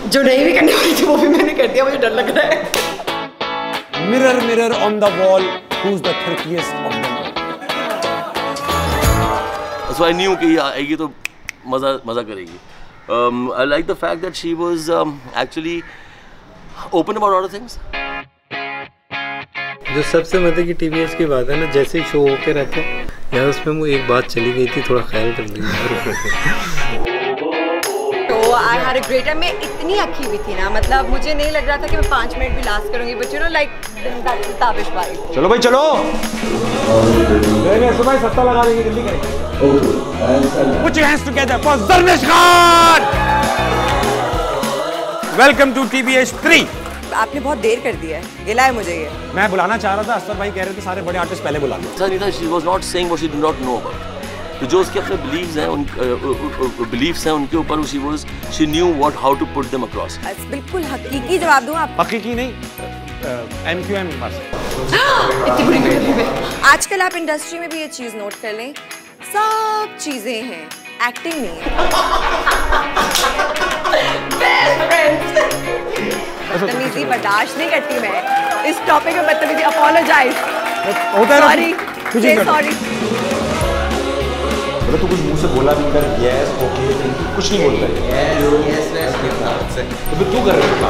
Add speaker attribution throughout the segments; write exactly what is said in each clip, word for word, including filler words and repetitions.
Speaker 1: जो नहीं भी करने वाली थी वो भी मैंने कर दिया, मुझे डर लग रहा है।
Speaker 2: Mirror mirror on the wall, who's the thirtieth of them all?
Speaker 3: So I knew कि आएगी तो मजा मजा करेगी. Um, I like the fact that she was um, actually open about a lot of things.
Speaker 4: जो सबसे मजे की टीवीएस की बात है ना, जैसे ही शो होके रहते हैं यार, उसमें वो एक बात चली गई थी, थोड़ा ख्याल कर लीजिए।
Speaker 1: तो I had a great time. मैं इतनी अक्की हुई थी ना, मतलब मुझे नहीं लग रहा था कि मैं पाँच मिनट भी लास्ट करूंगी, but you know like Tabish भाई।
Speaker 2: चलो भाई चलो, सुबह सत्ता लगा देंगे, जल्दी करेंगे। Put your hands together for Zarnesh Khan. Welcome to T V H three.
Speaker 1: आपने बहुत देर कर दिया है, गिला है मुझे ये।
Speaker 2: मैं बुलाना चाह रहा था, अस्तर भाई कह रहे थे सारे बड़े आर्टिस्ट पहले बुला लो।
Speaker 3: Sanita, she was not saying what she did not know about. तो जो उसके अपने beliefs हैं, उन beliefs हैं उनके ऊपर, she was she knew what how to put them across.
Speaker 1: बिल्कुल हकीकी जवाब दूँ आप?
Speaker 2: हकीकी नहीं, एम क्यू एम बस।
Speaker 1: इतनी बुरी गली में। आजकल आप इंडस्ट्री में भी ये चीज नोट कर लें, सब चीजें हैं, एक्टिंग नहीं है। बदतमीजी बर्दाश्त नहीं करती मैं, इस टॉपिक में बदतमीजी, अपोलोजाइज, सॉरी, से सॉरी।
Speaker 2: बोले तू कुछ मुंह से बोला नहीं कर, यस ओके कुछ नहीं बोलता है, यस यस तो फिर तू कर रहा है।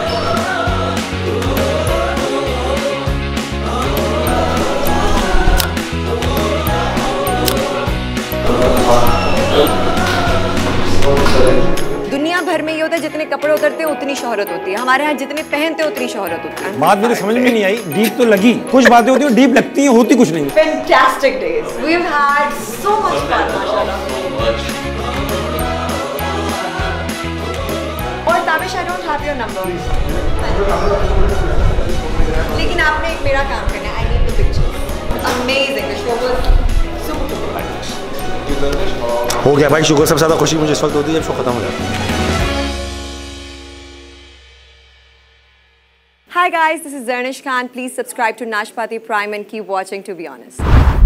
Speaker 1: दुनिया भर में ये होता है, जितने कपड़े उतरते हैं उतनी शोहरत होती है, हमारे यहाँ जितने पहनते हैं उतनी शोहरत होती है।
Speaker 2: बात मेरी समझ में नहीं आई, डीप तो लगी, कुछ बातें होती हैं डीप लगती हैं, होती कुछ नहीं।
Speaker 1: Fantastic days, we've had so much fun, माशाल्लाह। और Tabish, I don't have your number, लेकिन आपने एक मेरा काम करना है, I need the pictures. Amazing, the show was super.
Speaker 2: हो गया भाई, शुगर। सबसे ज्यादा खुशी मुझे इस वक्त होती है जब शो खत्म हो जाता है।
Speaker 1: Hi guys, this is Zarnesh Khan. Please subscribe to Nashpati Prime and keep watching To Be Honest.